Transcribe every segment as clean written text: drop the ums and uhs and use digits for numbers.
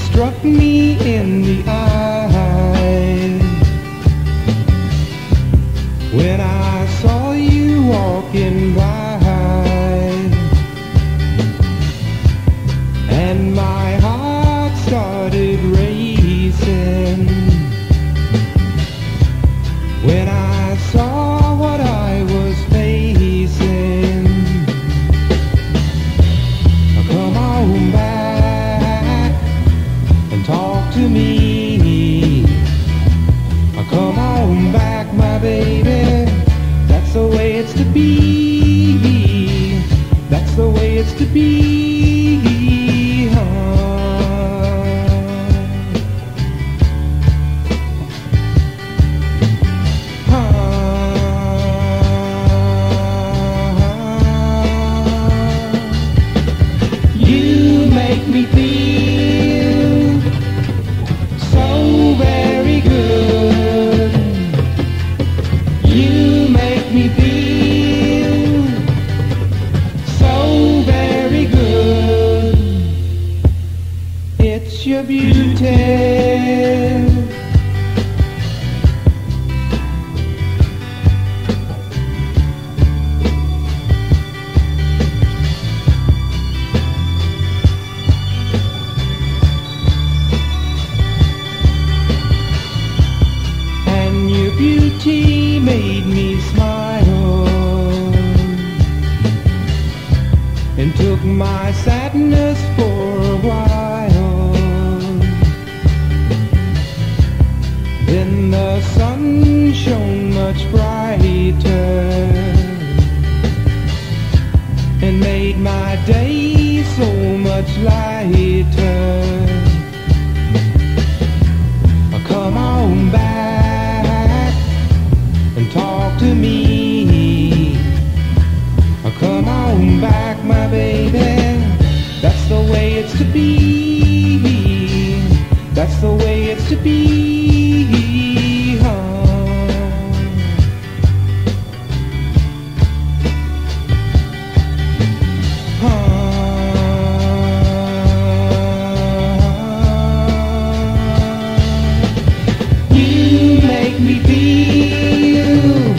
struck me in the eye when I saw you walking by, and my heart started racing when I saw what I was facing. Come on back and talk to me. Come on back, my baby. That's the way it's to be. That's the way it's to be. You make me feel so very good. You make me feel so very good. It's your beauty. Your beauty made me smile and took my sadness for a while. Then the sun shone much brighter and made my day so much lighter. Come on back and talk to me. Come on back, my baby. That's the way it's to be. That's the way it's to be. You make me feel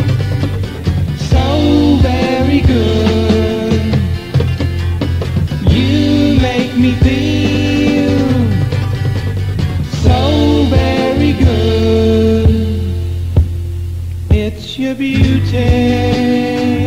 so very good. You make me feel so very good. It's your beauty.